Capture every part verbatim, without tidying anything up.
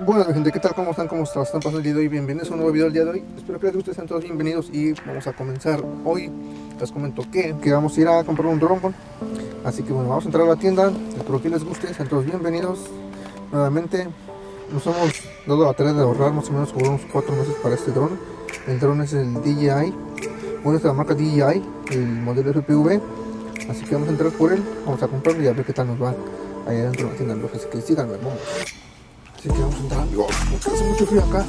Bueno gente, ¿qué tal? ¿Cómo están? ¿Cómo están pasando el día de hoy? Bienvenidos a un nuevo video el día de hoy. Espero que les guste, sean todos bienvenidos y vamos a comenzar hoy. Les comento que, que vamos a ir a comprar un dron. Así que bueno, vamos a entrar a la tienda. Espero que les guste, sean todos bienvenidos. Nuevamente nos hemos dado la tarea de ahorrar más o menos como unos cuatro meses para este dron. El dron es el D J I. Bueno, es de la marca D J I, el modelo F P V. Así que vamos a entrar por él, vamos a comprarlo y a ver qué tal nos va ahí adentro de la tienda. Así que síganme, vamos. Así que vamos a entrar, amigos, porque hace mucho frío acá.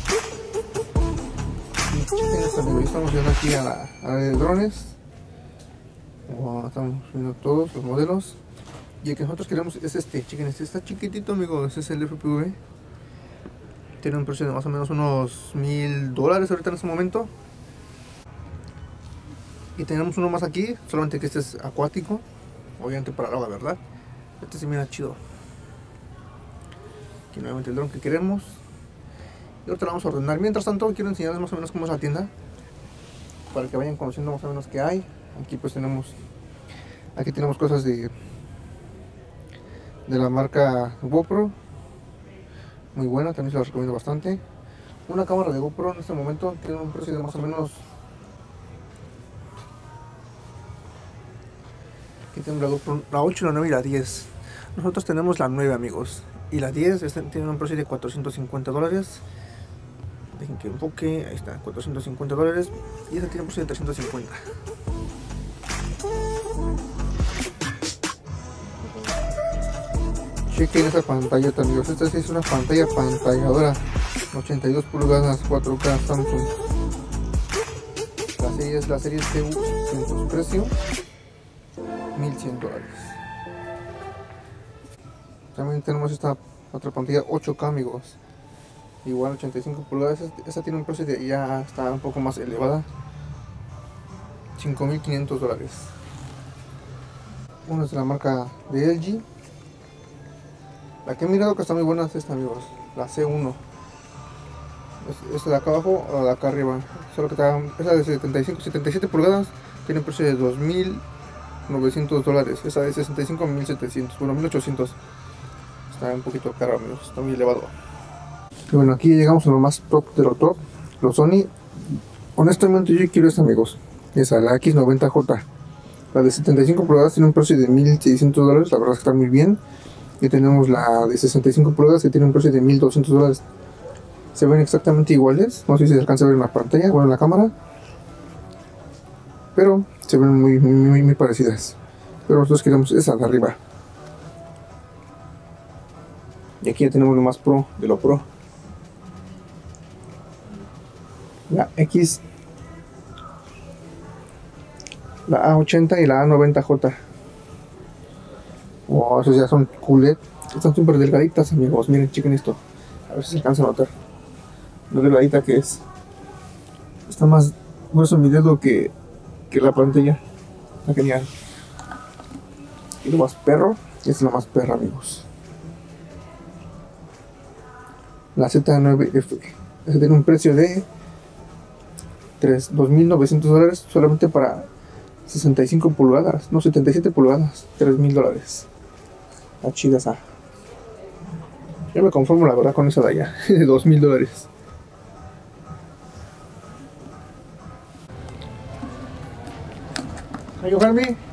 Chequen esto, amigos, estamos llegando aquí a la área de drones. Wow, estamos viendo todos los modelos. Y el que nosotros queremos es este, chequen, este está chiquitito, amigos, este es el F P V. Tiene un precio de más o menos unos mil dólares ahorita en este momento. Y tenemos uno más aquí, solamente que este es acuático, obviamente para el agua, ¿verdad? Este se mira chido. Aquí nuevamente el dron que queremos. Y ahorita lo vamos a ordenar. Mientras tanto quiero enseñarles más o menos cómo es la tienda, para que vayan conociendo más o menos qué hay. Aquí pues tenemos, aquí tenemos cosas de de la marca GoPro, muy buena, también se las recomiendo bastante. Una cámara de GoPro en este momento tiene un precio de más o menos, aquí tenemos la GoPro, la ocho, la nueve y la diez. Nosotros tenemos la nueve, amigos, y la diez este tiene un precio de cuatrocientos cincuenta dólares. Dejen que enfoque, ahí está, cuatrocientos cincuenta dólares. Y esta tiene un precio de trescientos cincuenta. Chequen esta pantalla, amigos. Esta sí es una pantalla pantalladora, ochenta y dos pulgadas, cuatro K Samsung. La serie es la serie T U seiscientos, precio mil cien dólares. También tenemos esta otra pantalla ocho K, amigos, igual ochenta y cinco pulgadas. Esta tiene un precio de, ya está un poco más elevada, cinco mil quinientos dólares. Una es de la marca de L G. La que he mirado que está muy buena es esta, amigos, la C uno. Esta de acá abajo o la de acá arriba, solo que está, esa de setenta y cinco, setenta y siete pulgadas tiene un precio de dos mil novecientos dólares. Esa de sesenta y cinco, mil setecientos, bueno, mil ochocientos. Está un poquito caro, amigos, está muy elevado. Y bueno, aquí llegamos a lo más top de lo top, los Sony. Honestamente yo quiero esta, amigos, esa, la X noventa J. La de setenta y cinco pulgadas tiene un precio de mil seiscientos dólares, la verdad es que está muy bien. Y tenemos la de sesenta y cinco pulgadas que tiene un precio de mil doscientos dólares. Se ven exactamente iguales, no sé si se alcanza a ver en la pantalla, bueno, en la cámara, pero se ven muy, muy, muy, muy parecidas. Pero nosotros queremos esa de arriba. Y aquí ya tenemos lo más pro de lo pro, la X, la A ochenta y la A noventa J. Wow, esos ya son culet. Están súper delgaditas, amigos. Miren, chequen esto. A ver si se alcanza a notar lo delgadita que es. Está más grueso mi dedo que, que la pantalla. Está genial. Y lo más perro, es la más perra, amigos, la Z nueve F. Ese tiene un precio de dos mil novecientos dólares solamente para sesenta y cinco pulgadas, no, setenta y siete pulgadas, tres mil dólares. La chida esa. Yo me conformo, la verdad, con esa de allá, de dos mil dólares. Are you help me?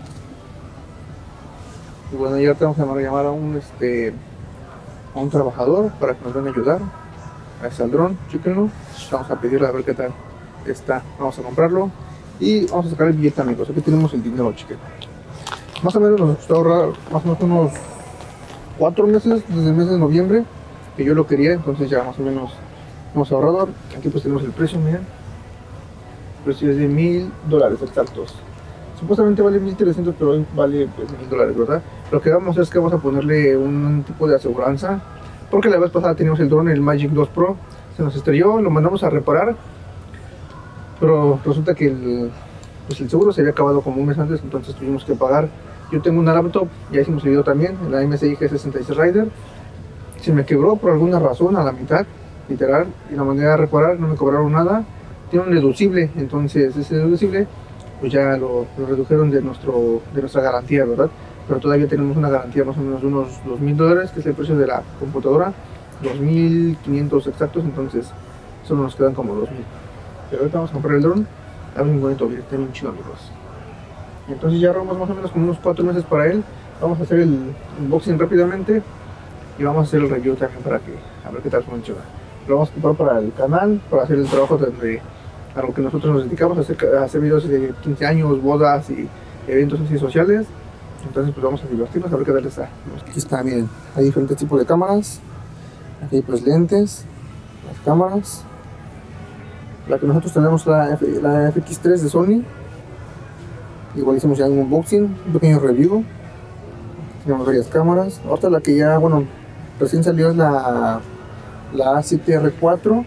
Y bueno, ya tenemos que llamar a un este a un trabajador para que nos venga a ayudar. Ahí está el dron, chéquenlo. Vamos a pedirle a ver qué tal está. Vamos a comprarlo y vamos a sacar el billete, amigos. Aquí tenemos el dinero, chequen. Más o menos nos costó ahorrar más o menos unos cuatro meses, desde el mes de noviembre, que yo lo quería, entonces ya más o menos hemos ahorrado. Aquí pues tenemos el precio, miren. El precio es de mil dólares exactos. Supuestamente vale mil trescientos, pero hoy vale pues mil dólares, ¿verdad? Lo que vamos a hacer es que vamos a ponerle un tipo de aseguranza, porque la vez pasada teníamos el drone, el Magic dos Pro, se nos estrelló, lo mandamos a reparar, pero resulta que el, pues el seguro se había acabado como un mes antes, entonces tuvimos que pagar. Yo tengo una laptop, ya hicimos el video también, la M S I G sesenta y seis Rider. Se me quebró por alguna razón a la mitad, literal, y la mandé a reparar, no me cobraron nada. Tiene un deducible, entonces ese deducible pues ya lo, lo redujeron de, nuestro, de nuestra garantía, ¿verdad? Pero todavía tenemos una garantía más o menos de unos dos mil dólares, que es el precio de la computadora. dos mil quinientos exactos, entonces solo nos quedan como dos mil. Pero ahorita vamos a comprar el dron. Está bien bonito, está bien chido, amigos. Entonces ya ahorramos más o menos como unos cuatro meses para él. Vamos a hacer el unboxing rápidamente y vamos a hacer el review también para que a ver qué tal funciona. Lo vamos a comprar para el canal, para hacer el trabajo de a lo que nosotros nos dedicamos, a hacer, a hacer videos de quince años, bodas y eventos así sociales. Entonces pues vamos a divertirnos a ver qué tal está. Aquí está, miren, hay diferentes tipos de cámaras. Aquí hay pues lentes, las cámaras. La que nosotros tenemos, la, F, la F X tres de Sony. Igual hicimos ya un unboxing, un pequeño review. Tenemos varias cámaras. Ahorita la que ya, bueno, recién salió es la, la A siete R cuatro.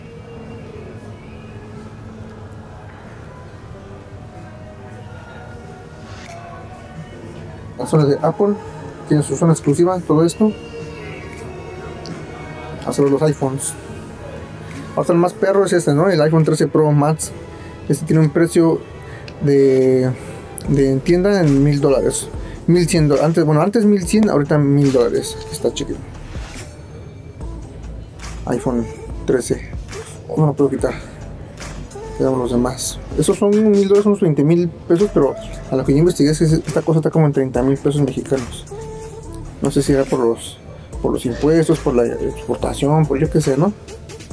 La zona de Apple tiene su zona exclusiva, todo esto. Hacer los iPhones. Ahorita el más perro es este, ¿no? El iPhone trece Pro Max. Este tiene un precio de, de en tienda en mil dólares. mil cien dólares. Antes, bueno, antes mil cien, ahorita mil dólares. Aquí está, chequen. iPhone trece. Oh, no lo puedo quitar. Quedamos los demás. Esos son mil dólares, unos veinte mil pesos, pero a lo que yo investigué es que esta cosa está como en treinta mil pesos mexicanos. No sé si era por los, por los impuestos, por la exportación, por yo qué sé, ¿no?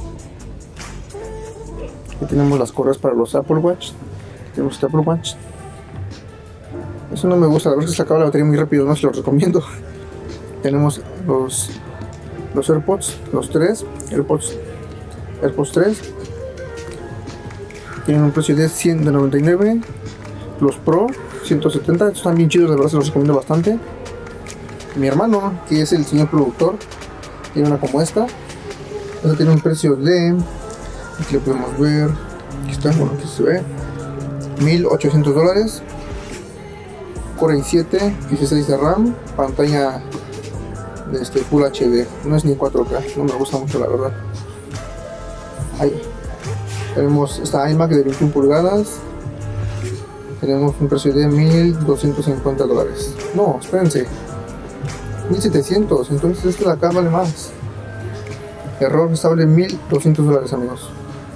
Aquí tenemos las correas para los Apple Watch. Aquí tenemos este Apple Watch. Eso no me gusta, la verdad es que se acaba la batería muy rápido, no se los recomiendo. Tenemos los, los AirPods, los tres, AirPods, AirPods tres. Tienen un precio de ciento noventa y nueve. Los Pro, ciento setenta. Estos están bien chidos, de verdad se los recomiendo bastante. Mi hermano, que es el señor productor, tiene una como esta. Esta tiene un precio de, aquí lo podemos ver, aquí está, bueno, aquí se ve, mil ochocientos dólares. Core i siete, dieciséis de RAM, pantalla de este Full H D. No es ni cuatro K, no me gusta mucho la verdad. Ahí tenemos esta iMac de veintiuna pulgadas. Tenemos un precio de mil doscientos cincuenta dólares. No, espérense, mil setecientos, entonces esta de acá vale más. Error, esta vale mil doscientos dólares, amigos.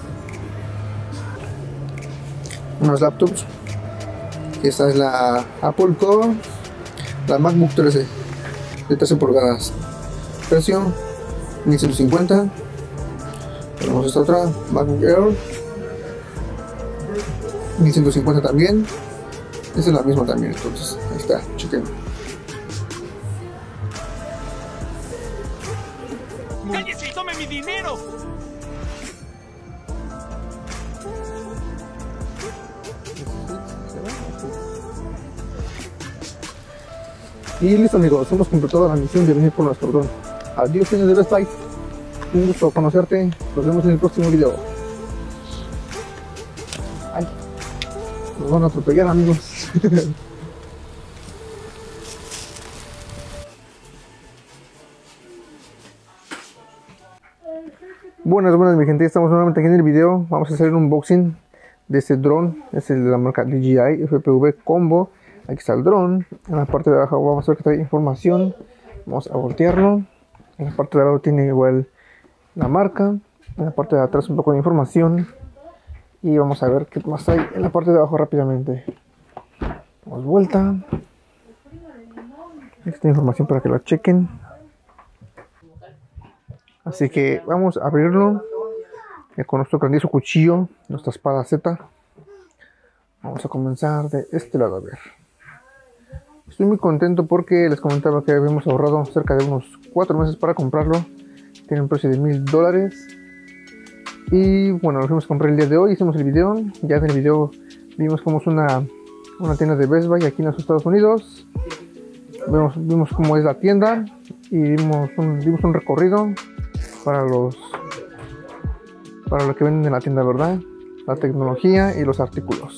Unas laptops. Esta es la Apple Core, la MacBook trece de trece pulgadas. Precio mil ciento cincuenta. Tenemos esta otra MacBook Air, mil ciento cincuenta también. Esta es la misma también, entonces ahí está, chequen. ¡Cállese y tome mi dinero! Y listo, amigos, hemos completado la misión de venir por nuestro dron. Adiós, señor de Best Buy. Un gusto conocerte. Nos vemos en el próximo video. Ay, nos van a atropellar, amigos. Buenas, buenas, mi gente. Estamos nuevamente aquí en el video. Vamos a hacer un unboxing de este dron. Es el de la marca D J I F P V Combo. Aquí está el dron. En la parte de abajo vamos a ver que trae información. Vamos a voltearlo. En la parte de abajo tiene igual la marca. En la parte de atrás un poco de información. Y vamos a ver qué más hay en la parte de abajo rápidamente. Damos vuelta. Esta información para que la chequen. Así que vamos a abrirlo con nuestro grandioso cuchillo, nuestra espada Z. Vamos a comenzar de este lado a ver. Estoy muy contento porque les comentaba que habíamos ahorrado cerca de unos cuatro meses para comprarlo. Tiene un precio de mil dólares. Y bueno, lo fuimos a comprar el día de hoy. Hicimos el video. Ya en el video vimos cómo es una, una tienda de Best Buy aquí en los Estados Unidos. Vimos, vimos cómo es la tienda. Y vimos un, vimos un recorrido para los para lo que venden en la tienda, ¿verdad? La tecnología y los artículos.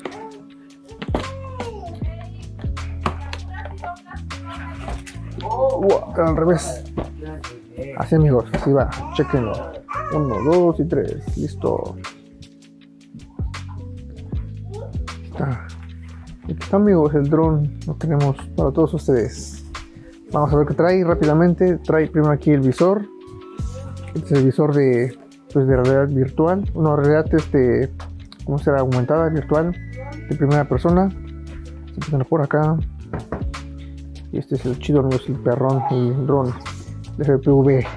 Wow, al revés. Así, amigos, así va. Chequenlo. Uno, dos y tres. Listo. Está. Aquí está, amigos, el dron. Lo tenemos para todos ustedes. Vamos a ver qué trae rápidamente. Trae primero aquí el visor. Este es el visor de, pues, de realidad virtual, una realidad este, ¿cómo será? Aumentada, virtual, de primera persona. Se pone por acá. Y este es el chido, amigos, el perrón, el dron de F P V.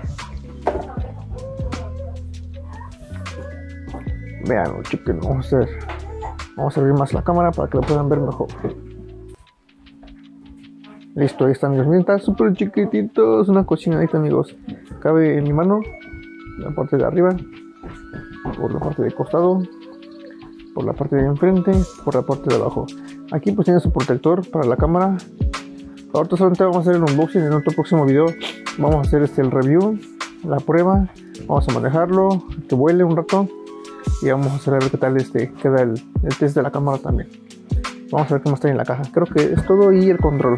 Vean, chiquen, vamos a hacer, vamos a abrir más la cámara para que lo puedan ver mejor. Listo, ahí está, amigos. Miren, está súper chiquitito, es una cocinadita, amigos. Cabe en mi mano, la parte de arriba, por la parte de costado, por la parte de enfrente, por la parte de abajo. Aquí pues tiene su protector para la cámara. Ahorita solamente vamos a hacer el unboxing. En otro próximo video vamos a hacer este el review, la prueba, vamos a manejarlo, que vuele un rato y vamos a hacer a ver qué tal este queda el, el test de la cámara también. Vamos a ver qué más trae en la caja. Creo que es todo y el control.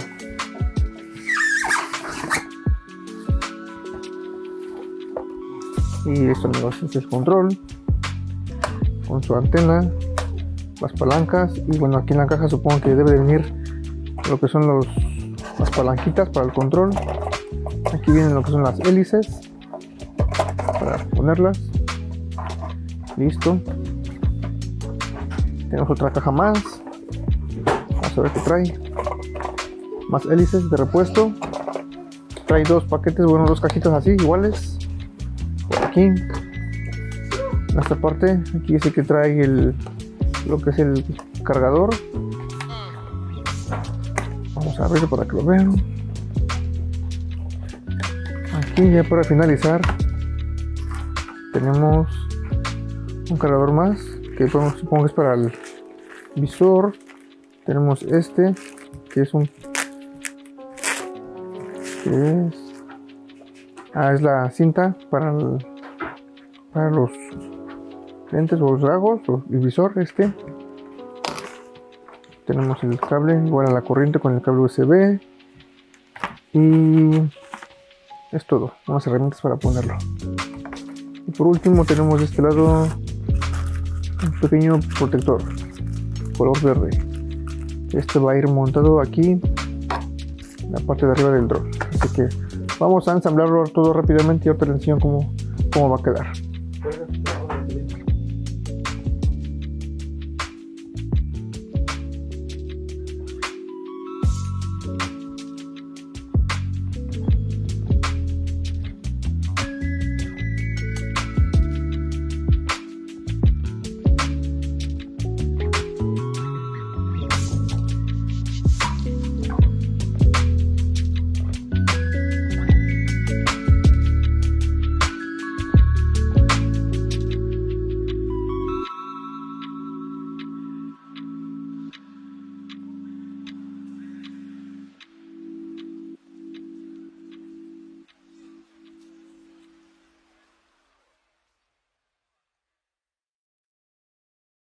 Y listo, amigos, este es el control con su antena, las palancas y bueno, aquí en la caja supongo que debe de venir lo que son los, las palanquitas para el control. Aquí vienen lo que son las hélices para ponerlas. Listo. Tenemos otra caja más. Vamos a ver qué trae. Más hélices de repuesto. Trae dos paquetes, bueno, dos cajitas así iguales. Por aquí. En esta parte, aquí dice que trae el lo que es el cargador. Vamos a abrirlo para que lo vean. Aquí ya para finalizar tenemos un cargador más que podemos, supongo que es para el visor. Tenemos este que es un que es ah, es la cinta para el, para los lentes o los lagos o el visor. Este tenemos el cable igual a la corriente con el cable U S B y es todo, unas herramientas para ponerlo. Y por último tenemos de este lado un pequeño protector color verde. Este va a ir montado aquí en la parte de arriba del dron, así que vamos a ensamblarlo todo rápidamente y ahorita les enseño cómo, cómo va a quedar.